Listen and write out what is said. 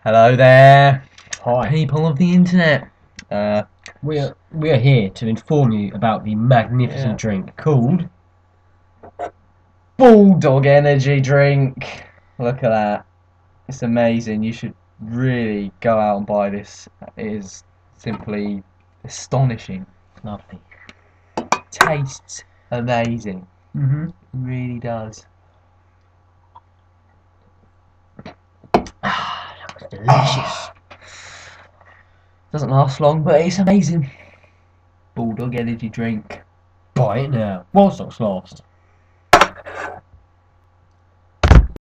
Hello there, Hi, people of the internet. we are here to inform you about the magnificent Yeah. drink called Bulldog energy drink. Look at that. It's amazing. You should really go out and buy this. It is simply astonishing. Lovely. Tastes amazing. Mm-hmm. It really does. Delicious. Doesn't last long, but it's amazing. Bulldog energy drink. Buy it now while stocks last.